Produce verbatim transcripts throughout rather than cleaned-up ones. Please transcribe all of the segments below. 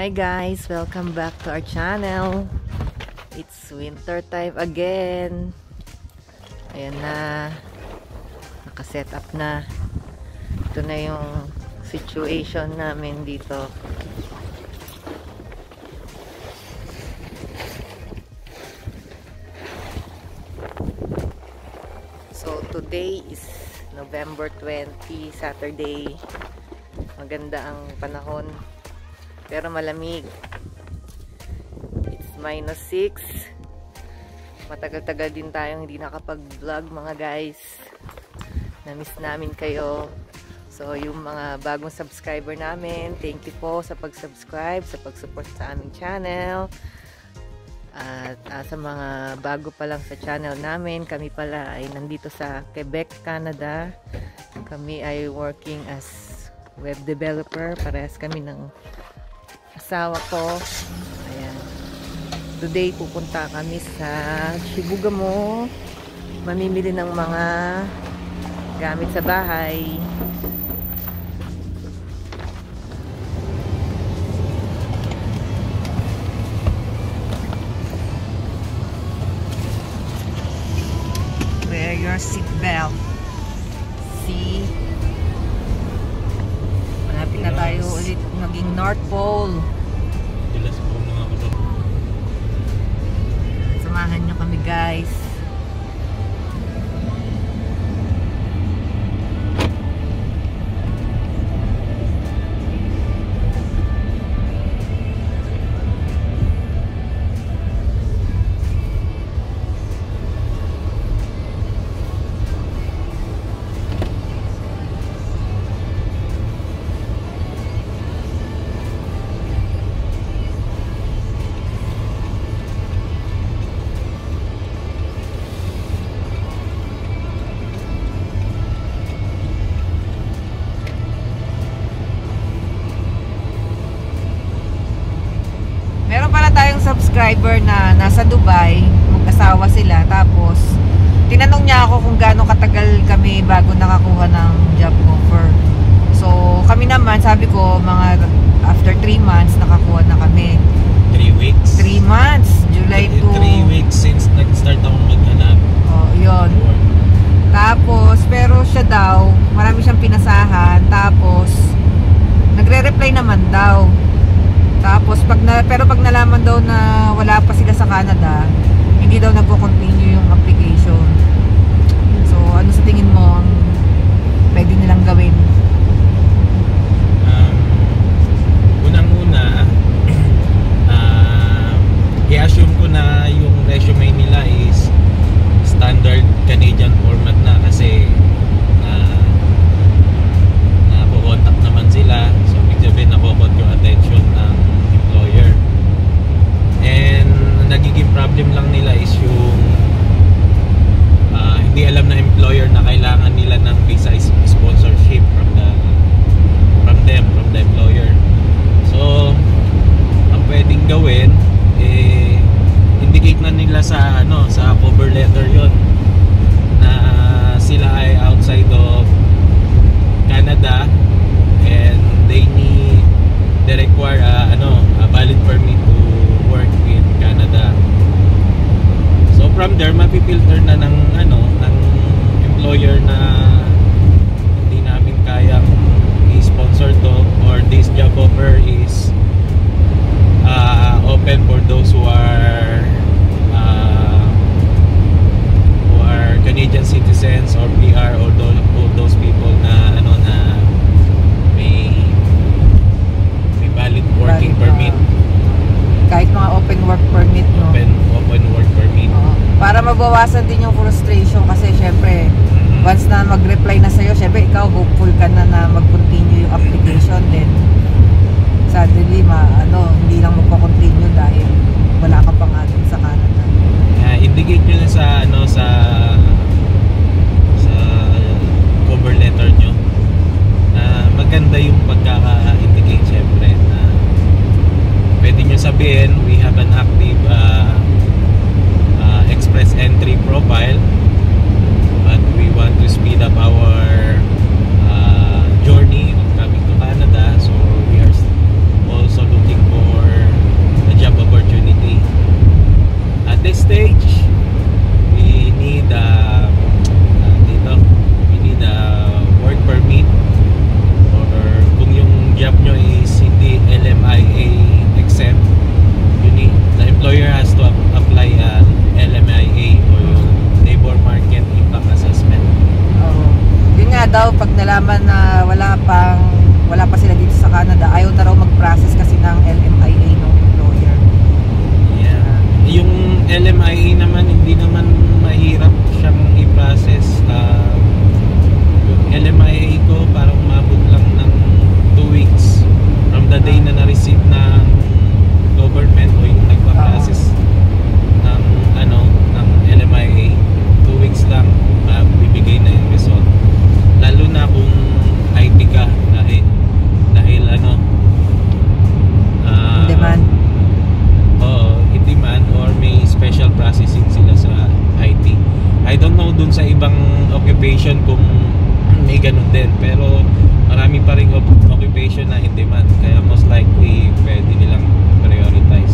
Hi guys, welcome back to our channel. It's winter time again. Ayan na, nakaset up na. Ito na yung situation namin dito. So today is November twentieth, Saturday. Maganda ang panahon pero malamig. It's minus six. Matagal-tagal din tayong hindi nakapag-vlog mga guys. Na-miss namin kayo. So yung mga bagong subscriber namin, thank you po sa pag-subscribe, sa pag-support sa aming channel. At uh, sa mga bago pa lang sa channel namin, kami pala ay nandito sa Quebec, Canada. Kami ay working as web developer. Parehas kami ng asawa ko. Ayan. Today pupunta kami sa Chibougamau. Mamimili ng mga gamit sa bahay. Wear your seatbelt. See? Malapit na tayo ulit maging North Pole. Jelas po mga kapatid. Samahan nyo kami guys. Subscriber na nasa Dubai, mag-asawa sila, tapos tinanong niya ako kung gaano katagal kami bago nakakuha ng job offer. So kami naman, sabi ko mga after three months nakakuha na kami. three weeks? three months, July to three weeks since nag-start akong maghanap. Oh, yun. Tapos pero siya daw, marami siyang pinasahan, tapos nagre-reply naman daw. Tapos pag na, pero pag nalaman daw na wala pa sila sa Canada, hindi daw nagko-continue yung application. So ano sa tingin mo ang pwede nilang gawin? Um, Unang-una, uh, i-assume ko na yung resume nila is standard Canadian format na kasi uh, nakukontak naman sila. So ibig sabihin nakukot yung attention ng employer. And nagiging problem lang nila is yung uh, hindi alam na employer na kailangan nila ng visa sponsorship from the from them, from the employer. So ang pwedeng gawin eh indicate na nila sa ano sa cover letter yon na sila ay outside of Canada and they need they require uh, ano a valid permit to work in Canada. So from there mapipilter na ng ano ng employer na hindi namin kayang i-sponsor to or this job offer is uh, open for those who are uh, who are Canadian citizens or P R or those, or those people na ano na may may valid working Valid, permit. Uh, kahit mga open work permit, no? Open, open work permit. Uh, para mabawasan din yung frustration kasi syempre Mm-hmm. once na mag-reply na sa'yo, syempre ikaw hopeful ka na na mag-continue yung application, then suddenly ma, ano, hindi lang magpo-continue dahil wala ka pa nga dun sa Canada. Uh, indicate nyo na sa ano sa sa cover letter nyo na maganda yung pagkaka-indicate syempre na pwede nyo sabihin we have an active uh, uh, express entry profile but we want to speed up our uh, journey of coming to Canada, so we are also looking for pag nalaman na wala pang wala pa sila dito sa Canada, ayaw na raw mag-process kasi ng L M I A ng employer. Yeah. Yung L M I A naman, hindi naman mahirap siyang i-process. Uh, yung L M I A ko parang umabot lang ng two weeks from the day na na-receive ng government o yung nagpa-process ng ano ng L M I A. Two weeks lang mabibigay na yung result. Lalo na kung I T ka dahil dahil ano uh, demand. Oo, in demand or may special processing sila sa I T. I don't know dun sa ibang occupation kung may ganun din, pero marami pa ring occupation na in demand, kaya most likely pwede nilang prioritize.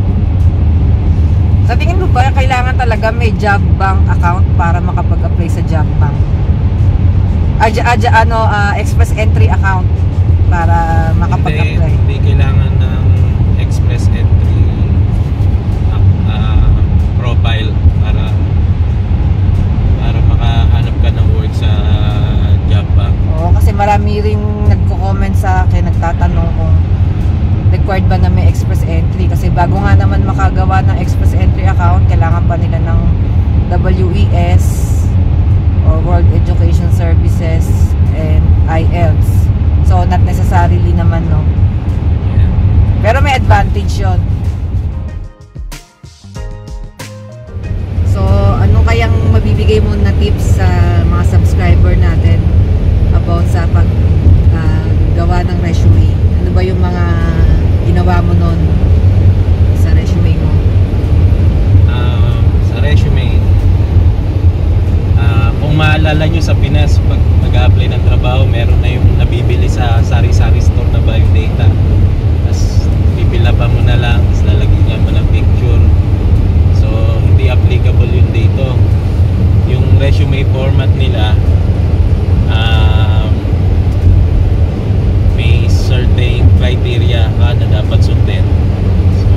Sa tingin mo ba kailangan talaga may job bank account para makapag-apply sa job bank? Adya, adya, ano, uh, express entry account para makapag-apply? Hindi, hindi kailangan ng express entry uh, profile para para makahanap ka ng work sa job bank. Oo, kasi marami ring nagko-comment sa akin, nagtatanong kung required ba na may express entry, kasi bago nga naman makagawa ng express entry account, kailangan pa nila ng W E S or World Education Services and I E L T S. So not necessarily naman, no. Yeah. Pero may advantage 'yon. So ano kayang mabibigay mo na tips sa mga subscriber natin about sa pag uh, gawa ng resume? Ano ba yung mga ginawa mo nun sa resume mo? Uh, sa resume, uh, kung maalala nyo sa Pinas, pag mag-apply ng trabaho, meron na yung nabibili sa sari-sari store na biodata. Tapos pipilapan mo na lang, tapos lalagyan mo ng picture. So hindi applicable yun dito. Yung resume format nila, um, may certain criteria ka na dapat sundin. So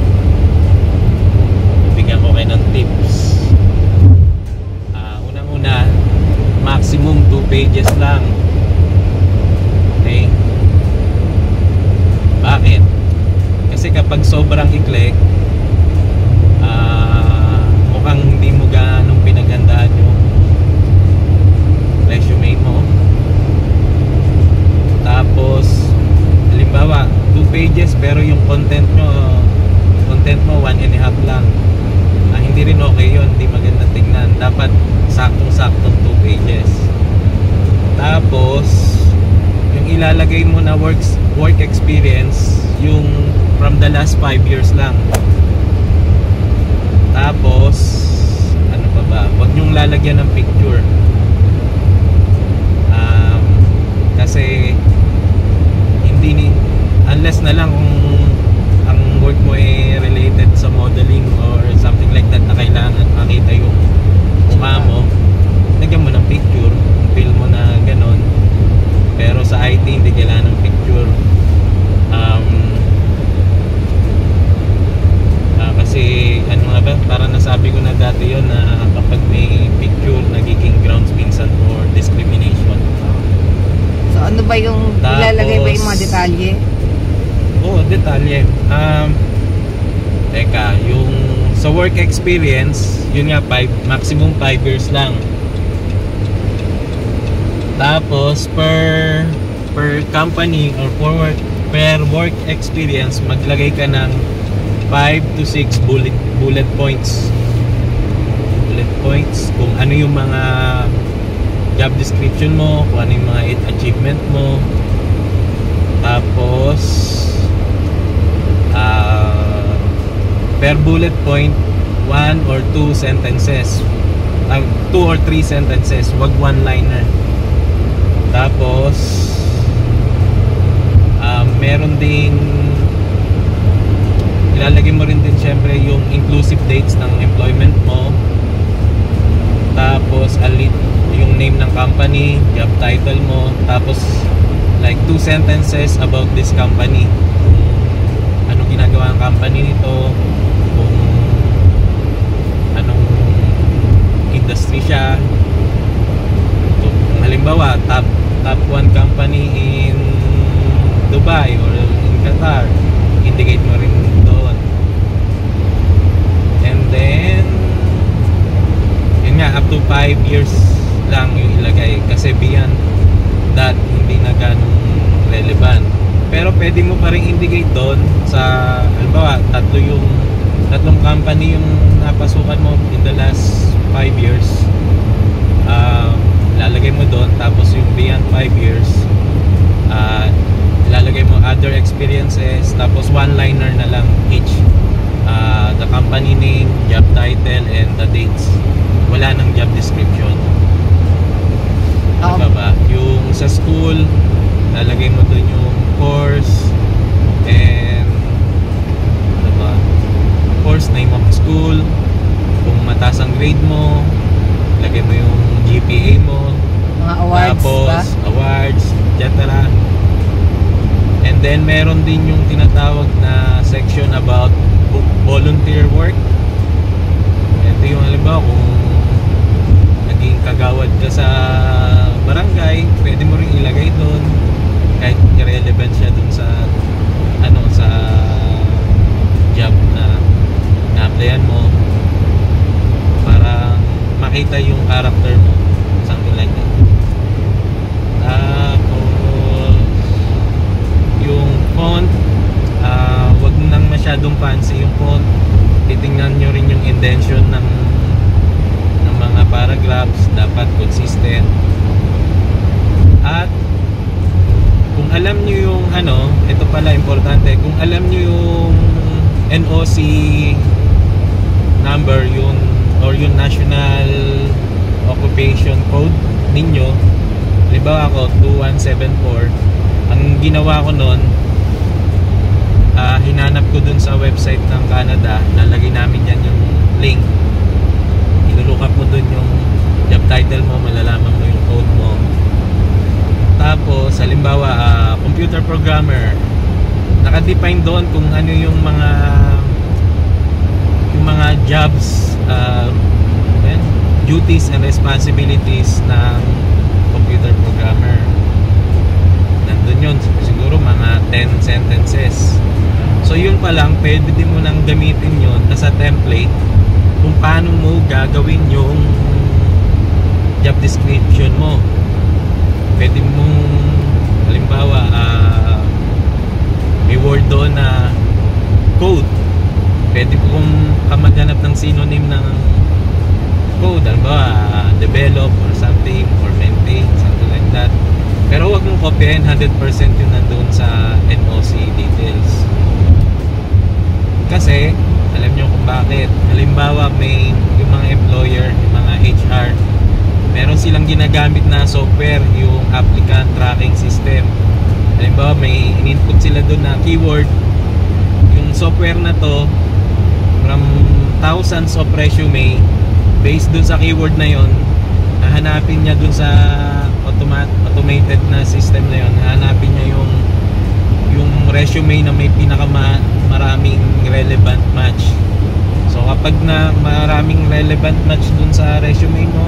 bigyan ko kayo ng tips. Uh, unang-una, maximum two pages lang. Okay? Bakit? Kasi kapag sobrang ikli, uh, mukhang hindi mo ganong pinaghandaan yung resume mo. Tapos halimbawa two pages pero yung content mo content mo one and a half lang, ah, hindi rin okay yun, hindi maganda tingnan. Dapat saktong-saktong two pages. Tapos yung ilalagay mo na works, work experience, yung from the last five years lang. Tapos ano pa ba, huwag nyong lalagyan ng picture, um, kasi hindi ni unless na lang kung ang work mo ay related sa modeling or something like that na kailangan makita yung mukha mo, lagyan mo ng picture, feel mo na ganon. Pero sa I T hindi kailangan ng picture, um, uh, kasi ano nga ba, para nasabi ko na dati yun na kapag may picture nagiging grounds minsan for discrimination. So ano ba yung Tapos, ilalagay ba yung mga detalye? Oo, oh, detalye. Um, teka, yung sa work experience, yun nga, five, maximum five years lang. Tapos per per company or for work, per work experience, maglagay ka ng five to six bullet bullet points. Bullet points kung ano yung mga job description mo, kung ano yung mga achievement mo. Tapos uh, per bullet point, one or two sentences, uh, two or three sentences, wag one liner. Tapos uh, meron ding ilalagay mo rin din syempre yung inclusive dates ng employment mo. Tapos alit yung name ng company, job title mo, tapos like two sentences about this company, kung ano ginagawa ng company nito, kung anong industry siya. Kung halimbawa tab pwede mo pa rin indicate doon sa, halimbawa, tatlo yung tatlong company yung napasukan mo in the last five years. Uh, lalagay mo doon, tapos yung beyond five years, uh, lalagay mo other experiences, tapos one-liner na lang each. Uh, the company name, job title, and the dates. Wala nang job description. Um, Diba ba? Yung sa school, lalagay mo doon yung course and ano ba? Course, name of school. Kung mataas ang grade mo, lagay mo yung G P A mo. Mga awards tapos, ba? awards, et cetera. And then meron din yung tinatawag na section about volunteer work. Ito yung halimbawa kung naging kagawad ka sa barangay, pwede mo rin ilagay doon kahit irrelevant siya doon sa ano sa job na na-applyan mo, para makita yung character mo, something like that. Tapos yung font, uh, wag nang masyadong fancy yung font. Titingnan nyo rin yung indentation ng ng mga paragraphs, dapat consistent. At kung alam nyo yung ano, ito pala importante, kung alam nyo yung N O C number, yung or yung National Occupation Code ninyo, halimbawa ako two one seven four, ang ginawa ko nun, uh, hinanap ko dun sa website ng Canada, lalagay namin yan yung link, iluluck up mo dun yung job title mo, malalaman mo yung code mo. Tapos halimbawa uh, computer programmer, naka-define doon kung ano yung mga yung mga jobs, uh, well, duties and responsibilities ng computer programmer. Nandun yun, siguro mga ten sentences. So yun pa lang, pwede din mo nang gamitin yun as a template kung paano mo gagawin yung job description mo. Pwede mong halimbawa uh, may word doon na code, pwede po kung kamaghanap ng synonym ng code, halimbawa uh, develop or something, or maintain, something like that. Pero wag mong copyin one hundred percent yung nandun sa N O C details, kasi alam nyo kung bakit. Halimbawa may yung mga employer, yung mga H R, meron silang ginagamit na software, yung applicant tracking system. Halimbawa may in-input sila doon na keyword, yung software na to from thousands of resume, based doon sa keyword na yon, hahanapin niya doon sa automat automated na system na yon, hahanapin niya yung yung resume na may pinaka maraming relevant match. So kapag na maraming relevant match doon sa resume mo,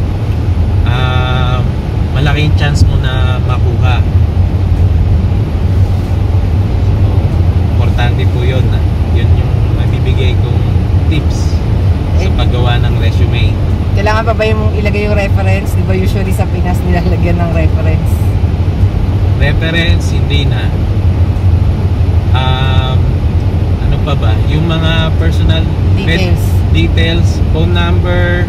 uh, malaking chance mo na makuha. So, importante po yun. Yun yung mabibigay kong tips sa paggawa ng resume. Kailangan pa ba yung ilagay yung reference? Di ba usually sa Pinas nilalagyan ng reference? Reference, hindi na. Um, ano pa ba? Yung mga personal Details. Details, phone number,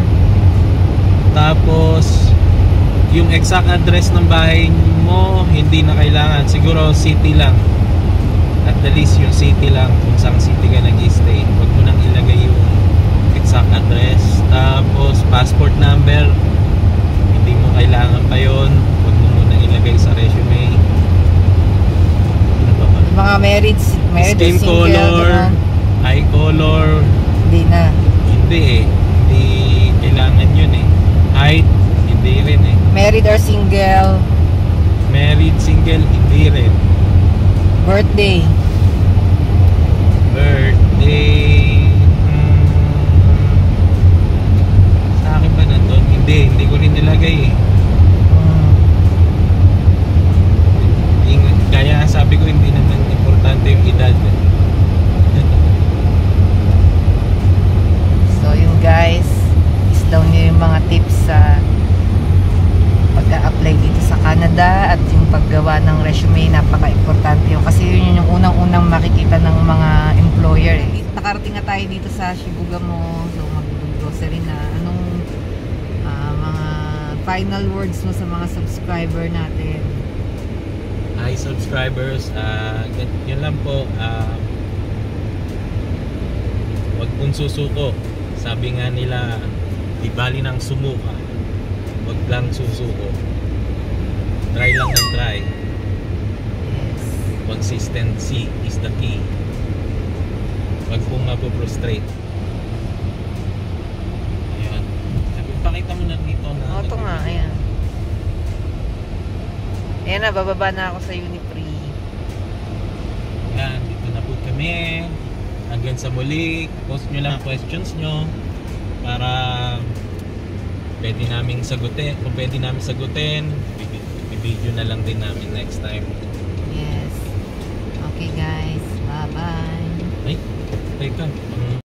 tapos yung exact address ng bahay mo, hindi na kailangan. Siguro city lang. At the least yung city lang, kung saan city ka nag-stay. Huwag mo nang ilagay yung exact address. Tapos passport number, hindi mo kailangan pa yun. Huwag mo muna ilagay sa resume. Ano ba ba? Mga married, married Skin single, color, gano'n. eye color, Hindi na. hindi eh. Hindi kailangan yun eh. Height, hindi rin eh. Married or single. Married, single, hindi rin. Birthday. Birthday, hmm, sa akin ba nandun? Hindi, hindi ko rin nilagay eh. Hmm. Yung- Kaya sabi ko hindi naman importante yung edad. So yun guys, is daw niyo yung mga tips sa pag-a-apply dito sa Canada at yung paggawa ng resume, napaka-importante yun. Kasi yun yung unang-unang makikita ng mga employer eh. Nakarating na tayo dito sa Shibugamo. So mag-grocery na. Anong uh, mga final words mo sa mga subscriber natin? Hi subscribers, uh, yun lang po, uh, wag pong susuko. Sabi nga nila, di bali ng sumuka, wag lang susuko. Try lang ng try. Yes. Consistency is the key. Wag pong mapoprostrate. Ayan. Sabi, pakita mo na dito na. O, ito nga, ayan. Ayan na, bababa na ako sa Unipree. Ayan, dito na po kami. Hanggang sa muli, post nyo lang questions nyo para pwede namin sagutin. Kung pwede namin sagutin, i-video na lang din namin next time. Yes. Okay guys, bye-bye. Ay, teka.